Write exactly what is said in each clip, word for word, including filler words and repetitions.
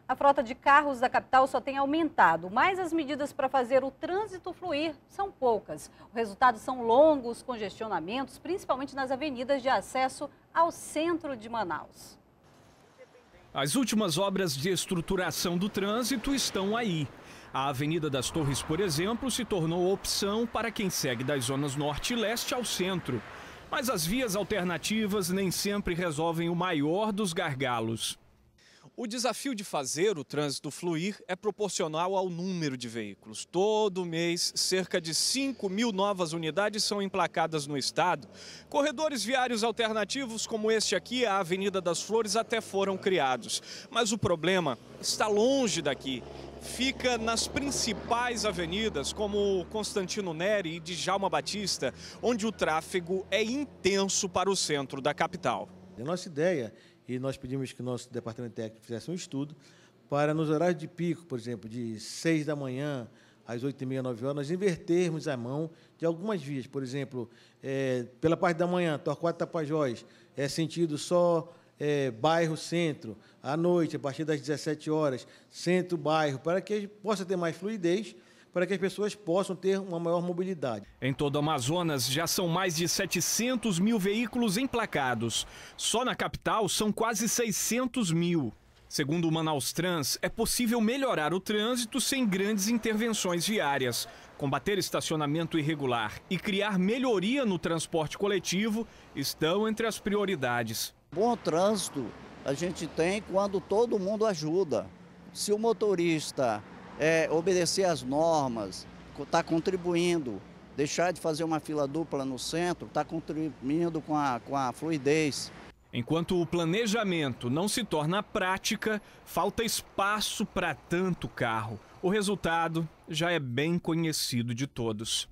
A frota de carros da capital só tem aumentado, mas as medidas para fazer o trânsito fluir são poucas. O resultado são longos congestionamentos, principalmente nas avenidas de acesso ao centro de Manaus. As últimas obras de estruturação do trânsito estão aí. A Avenida das Torres, por exemplo, se tornou opção para quem segue das zonas norte e leste ao centro. Mas as vias alternativas nem sempre resolvem o maior dos gargalos. O desafio de fazer o trânsito fluir é proporcional ao número de veículos. Todo mês, cerca de cinco mil novas unidades são emplacadas no estado. Corredores viários alternativos como este aqui, a Avenida das Flores, até foram criados. Mas o problema está longe daqui. Fica nas principais avenidas, como Constantino Neri e Djalma Batista, onde o tráfego é intenso para o centro da capital. A nossa ideia, e nós pedimos que o nosso departamento técnico fizesse um estudo, para nos horários de pico, por exemplo, de seis da manhã às oito e meia, nove horas, nós invertermos a mão de algumas vias. Por exemplo, é, pela parte da manhã, Torquato Tapajós, é sentido só é, bairro-centro, à noite, a partir das dezessete horas, centro-bairro, para que possa ter mais fluidez, para que as pessoas possam ter uma maior mobilidade. Em todo o Amazonas já são mais de setecentos mil veículos emplacados. Só na capital são quase seiscentos mil. Segundo o Manaus Trans, é possível melhorar o trânsito sem grandes intervenções viárias. Combater estacionamento irregular e criar melhoria no transporte coletivo estão entre as prioridades. Bom trânsito a gente tem quando todo mundo ajuda. Se o motorista É, obedecer às normas, está contribuindo, deixar de fazer uma fila dupla no centro, está contribuindo com a, com a fluidez. Enquanto o planejamento não se torna prática, falta espaço para tanto carro. O resultado já é bem conhecido de todos.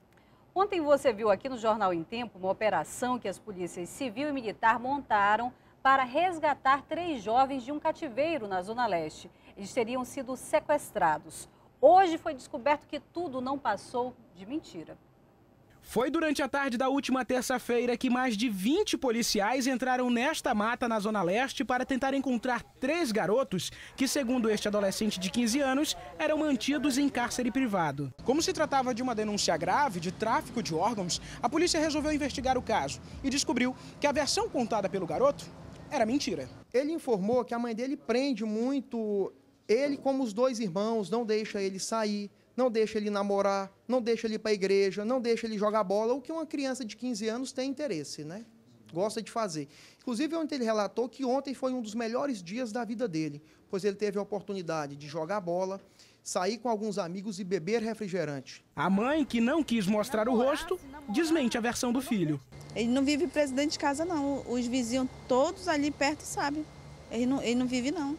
Ontem você viu aqui no Jornal em Tempo uma operação que as polícias civil e militar montaram para resgatar três jovens de um cativeiro na Zona Leste. Eles teriam sido sequestrados. Hoje foi descoberto que tudo não passou de mentira. Foi durante a tarde da última terça-feira que mais de vinte policiais entraram nesta mata na Zona Leste para tentar encontrar três garotos que, segundo este adolescente de quinze anos, eram mantidos em cárcere privado. Como se tratava de uma denúncia grave de tráfico de órgãos, a polícia resolveu investigar o caso e descobriu que a versão contada pelo garoto era mentira. Ele informou que a mãe dele prende muito ele, como os dois irmãos, não deixa ele sair, não deixa ele namorar, não deixa ele ir para a igreja, não deixa ele jogar bola, o que uma criança de quinze anos tem interesse, né? Gosta de fazer. Inclusive, ontem ele relatou que ontem foi um dos melhores dias da vida dele, pois ele teve a oportunidade de jogar bola, sair com alguns amigos e beber refrigerante. A mãe, que não quis mostrar o rosto, desmente a versão do filho. Ele não vive preso dentro de casa, não. Os vizinhos todos ali perto sabem. Ele não, ele não vive, não.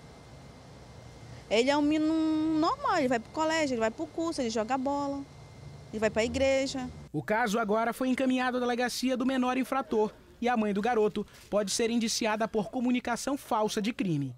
Ele é um menino normal, ele vai para o colégio, ele vai para o curso, ele joga bola, ele vai para a igreja. O caso agora foi encaminhado à delegacia do menor infrator e a mãe do garoto pode ser indiciada por comunicação falsa de crime.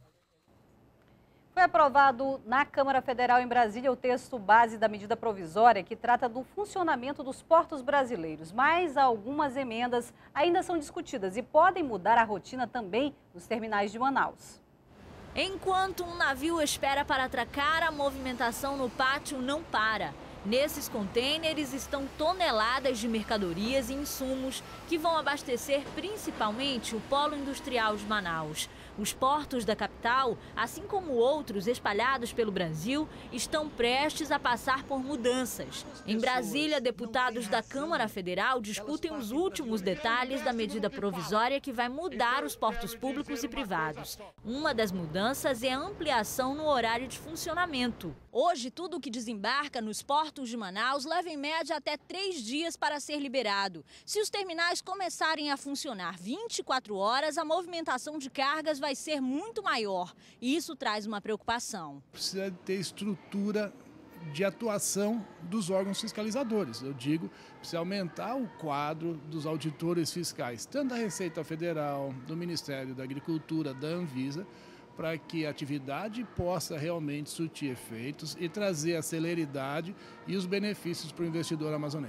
Foi aprovado na Câmara Federal em Brasília o texto base da medida provisória que trata do funcionamento dos portos brasileiros, mas algumas emendas ainda são discutidas e podem mudar a rotina também nos terminais de Manaus. Enquanto um navio espera para atracar, a movimentação no pátio não para. Nesses contêineres estão toneladas de mercadorias e insumos que vão abastecer principalmente o polo industrial de Manaus. Os portos da capital, assim como outros espalhados pelo Brasil, estão prestes a passar por mudanças. Em Brasília, deputados da Câmara Federal discutem os últimos detalhes da medida provisória que vai mudar os portos públicos e privados. Uma das mudanças é a ampliação no horário de funcionamento. Hoje, tudo que desembarca nos portos de Manaus leva em média até três dias para ser liberado. Se os terminais começarem a funcionar vinte e quatro horas, a movimentação de cargas vai ser muito maior. E isso traz uma preocupação. Precisa ter estrutura de atuação dos órgãos fiscalizadores. Eu digo, precisa aumentar o quadro dos auditores fiscais, tanto da Receita Federal, do Ministério da Agricultura, da Anvisa, para que a atividade possa realmente surtir efeitos e trazer a celeridade e os benefícios para o investidor amazonense.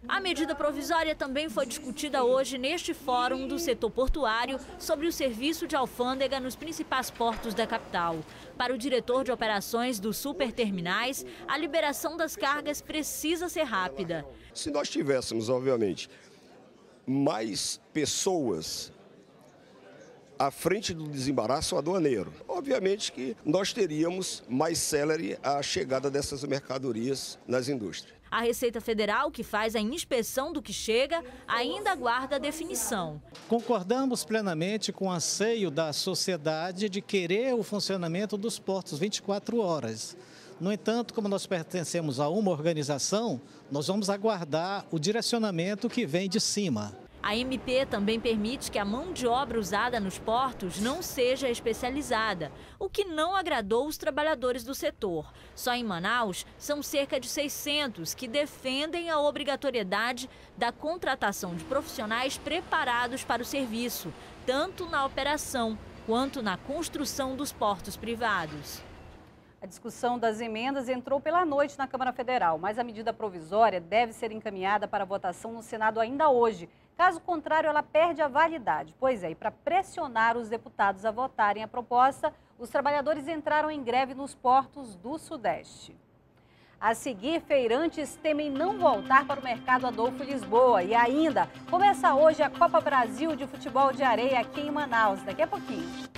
A medida provisória também foi discutida hoje neste fórum do setor portuário sobre o serviço de alfândega nos principais portos da capital. Para o diretor de operações dos superterminais, a liberação das cargas precisa ser rápida. Se nós tivéssemos, obviamente, mais pessoas à frente do desembaraço aduaneiro, obviamente que nós teríamos mais célere a chegada dessas mercadorias nas indústrias. A Receita Federal, que faz a inspeção do que chega, ainda aguarda a definição. Concordamos plenamente com o anseio da sociedade de querer o funcionamento dos portos vinte e quatro horas. No entanto, como nós pertencemos a uma organização, nós vamos aguardar o direcionamento que vem de cima. A M P também permite que a mão de obra usada nos portos não seja especializada, o que não agradou os trabalhadores do setor. Só em Manaus, são cerca de seiscentos que defendem a obrigatoriedade da contratação de profissionais preparados para o serviço, tanto na operação quanto na construção dos portos privados. A discussão das emendas entrou pela noite na Câmara Federal, mas a medida provisória deve ser encaminhada para votação no Senado ainda hoje. Caso contrário, ela perde a validade. Pois é, e para pressionar os deputados a votarem a proposta, os trabalhadores entraram em greve nos portos do Sudeste. A seguir, feirantes temem não voltar para o mercado Adolfo Lisboa. E ainda, começa hoje a Copa Brasil de Futebol de Areia aqui em Manaus. Daqui a pouquinho.